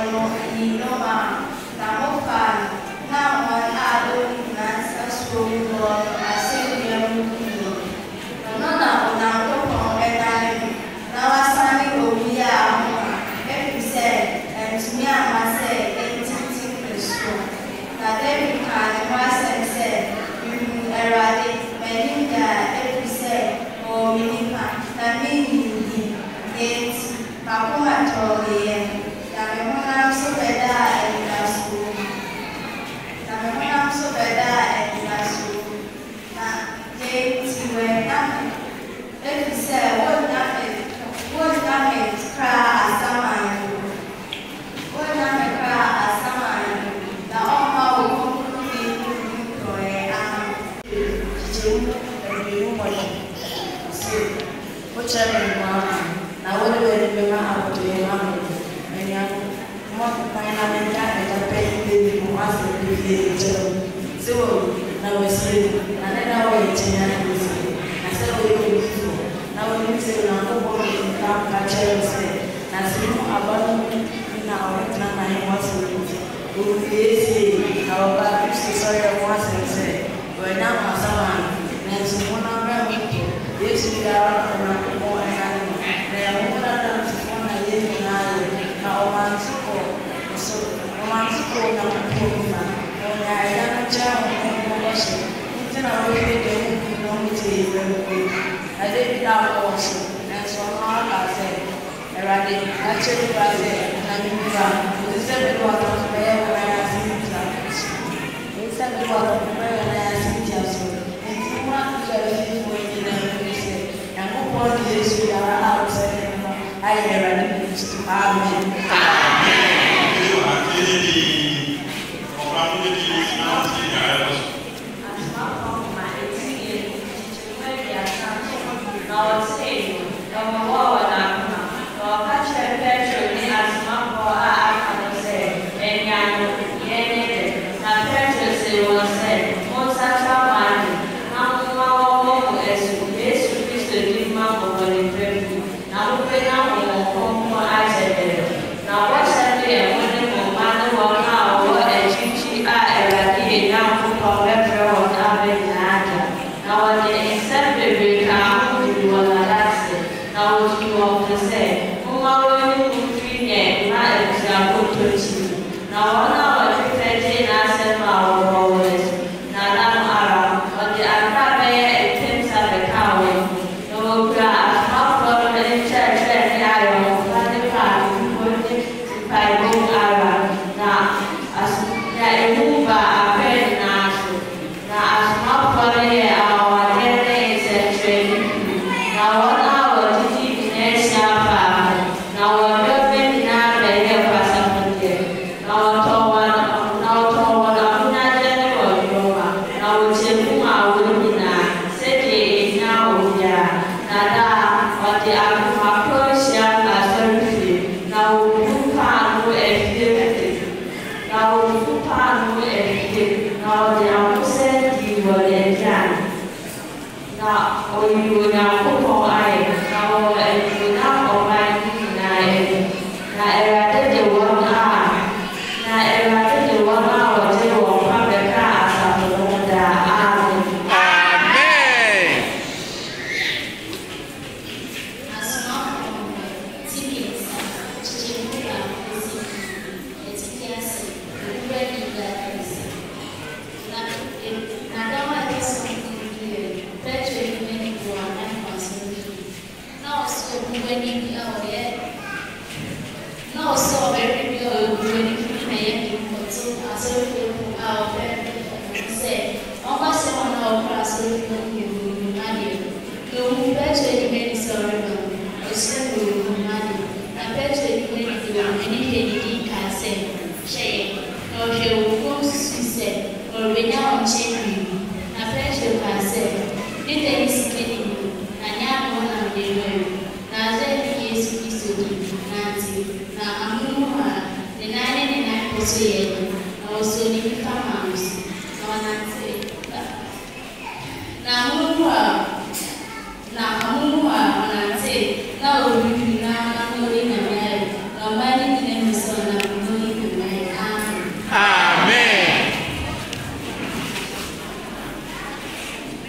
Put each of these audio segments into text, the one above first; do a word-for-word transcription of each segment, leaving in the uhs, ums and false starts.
Now we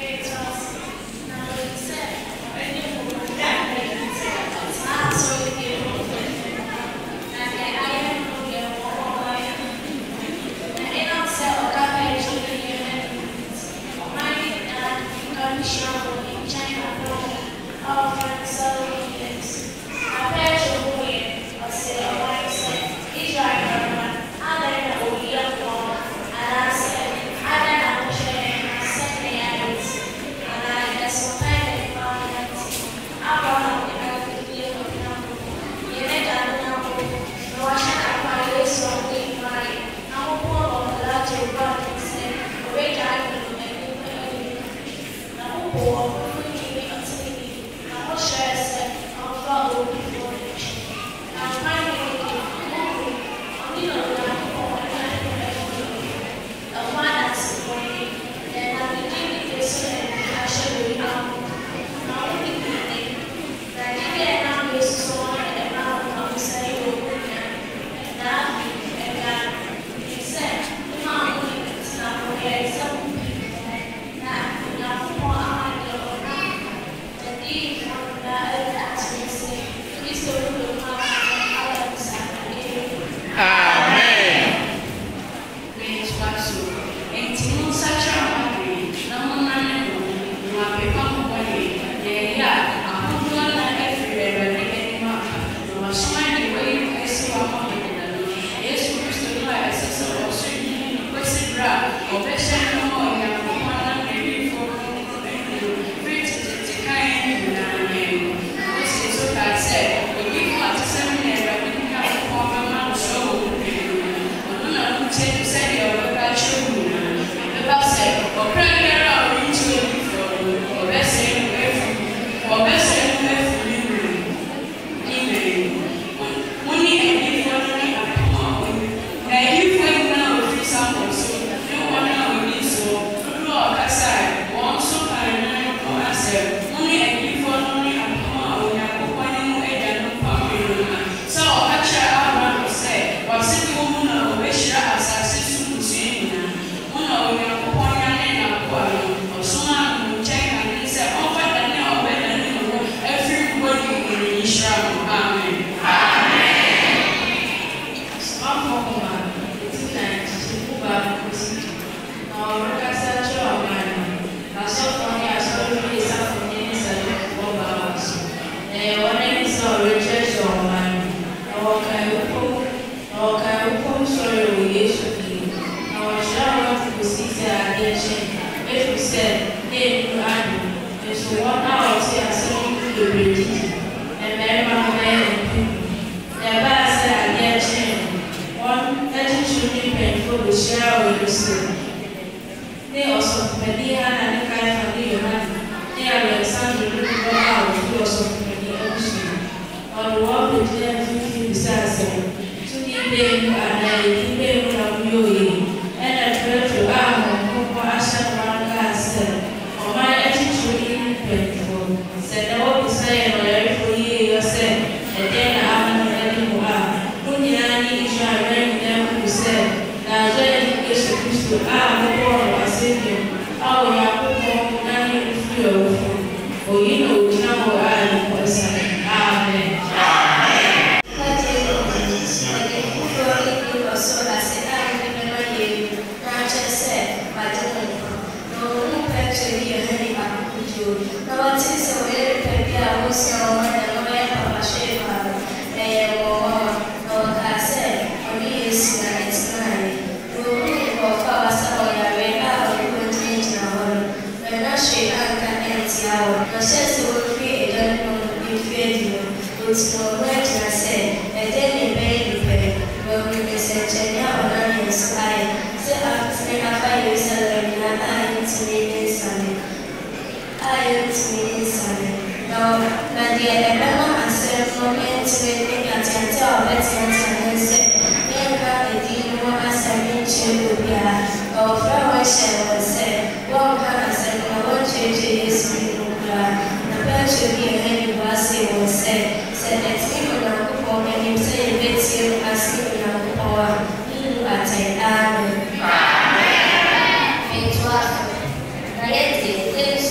Amen.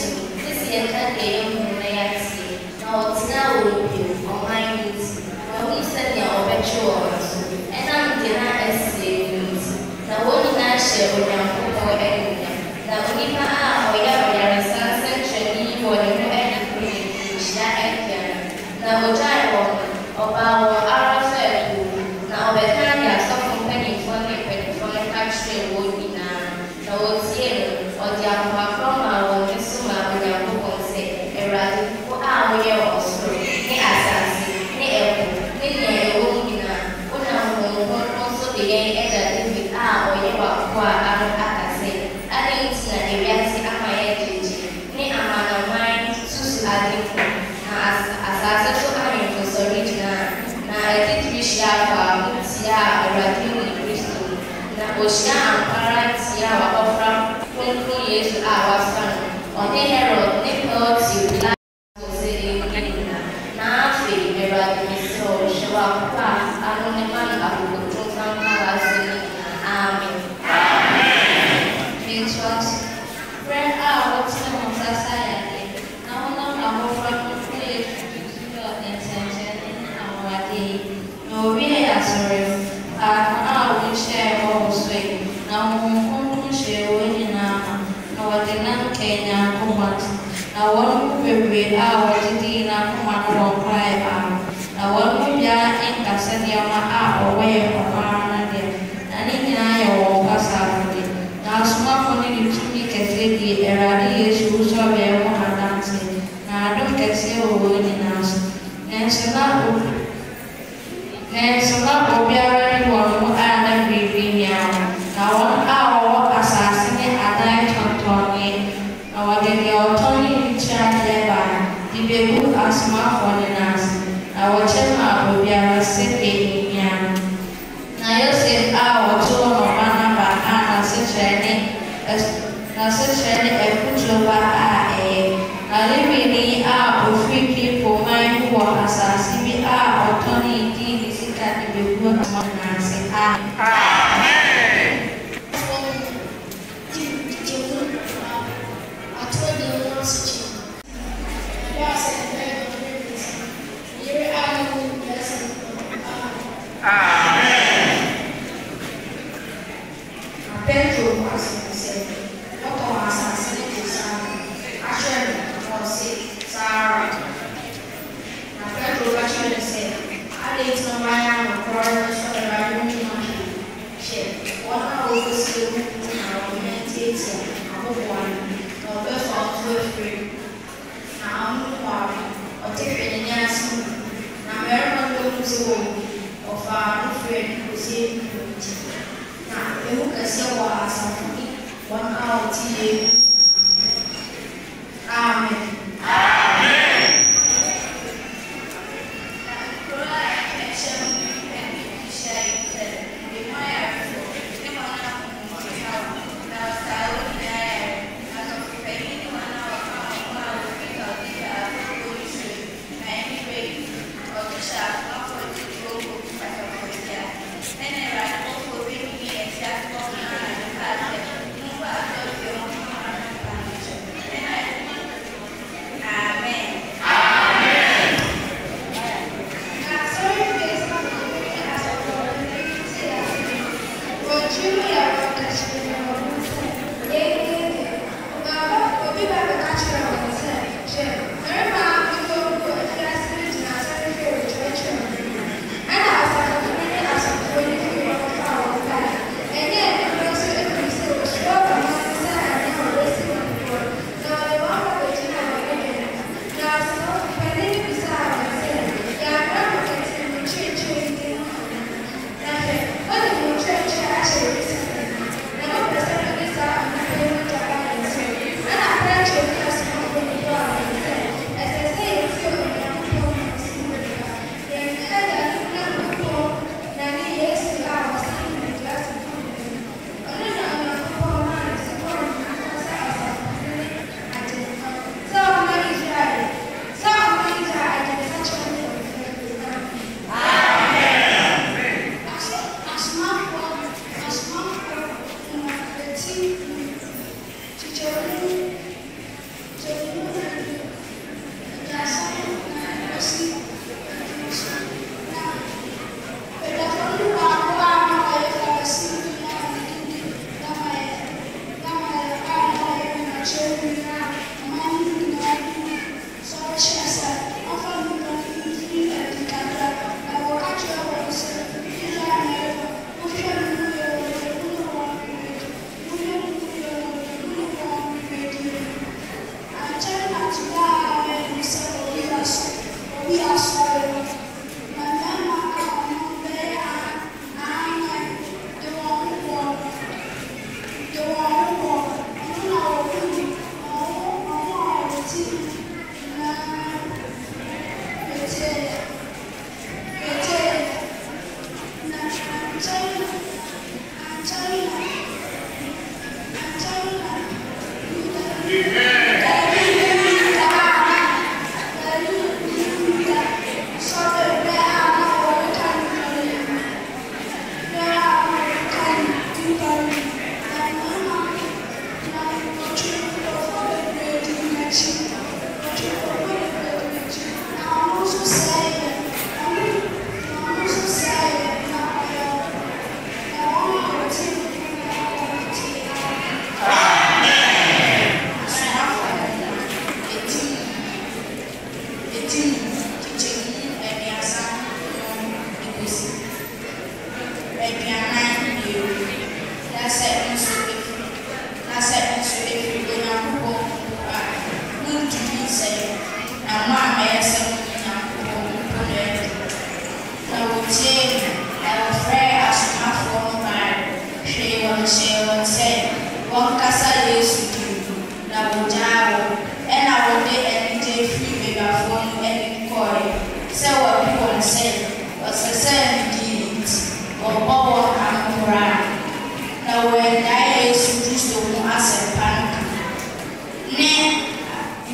One hour,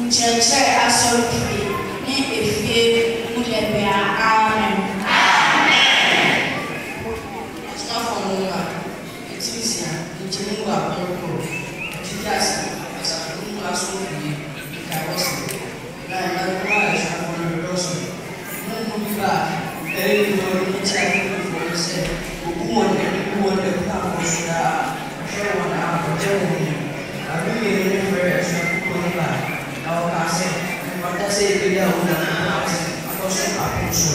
church assortment ni efie mulebea amen amen staff onwa etisia ntimunwa akoko etiasi asafunwa asofie ikawosi na na kwa shafon roso mungu biba ele ni chaki for se ukumo ni ukumo ni kwa kosa shewa na ajomo abi ni fresh ko ni ba na okase mata se bila una akoso akoso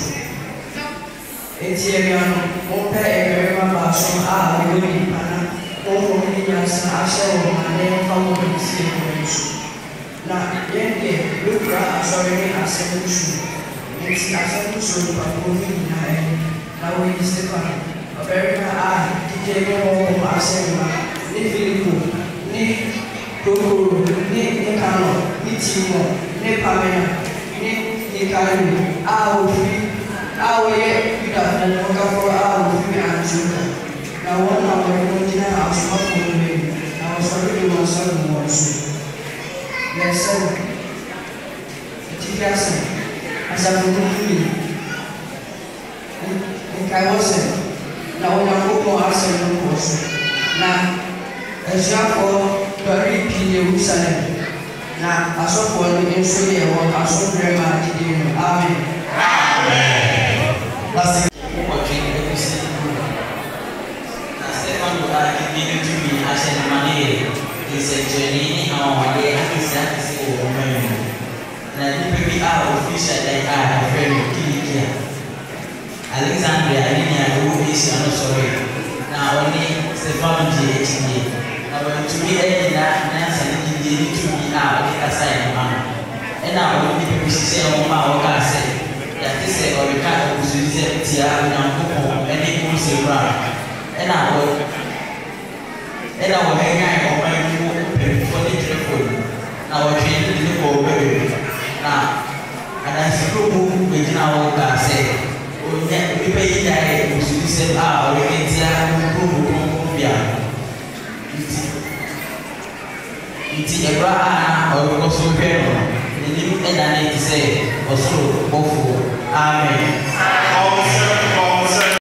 etie ya mo pe ebe ma ba so a wo ni pana o mo ni ya sa ashe o ma ne fa mo ni si ko na yende lukra asore ni asemusu ni asemusu pa ko ni na e na wo ni se pa America a dije mo mo asema ni Filipo ni Kokoro ni ni Kano ni Timo ni Pamela ni ni Kalu a o fi a o ye ida na ko ka ko a o fi anjuka na wona wo ko jina asoma ko ni na o so ri mo so mo so yes sir etiasa asa ko ni ni kai wo se na wona ko mo asa mo so na Ejako dari pi Jerusalem na asofo ni enso ye wo aso Bremang Nkontwima amen amen last ko ji ko si na Stefan do ai ni ni tu mi ase na mane is a journey ni ha wa de akisa akisi o men na ni pe bi a official like a very kilikia Alexandria ni ni a do is no sorry na oni Stefan ji echi to be any na na sani di to be a o ka sai ma e na o di pe si se o ma o ka sai ya ti se o ka o su se ti a na ko ko e ni ko se bra e na o e na o he ga o ma ni ko pe ko ni tre ko na o tri ni ko be na ana si ko bu be na o ka sai o nya bi pe yi ya e o su se a o ke ti a ko ko ko bia Iti Abraham or because of him, the new and I need to say, or so, amen.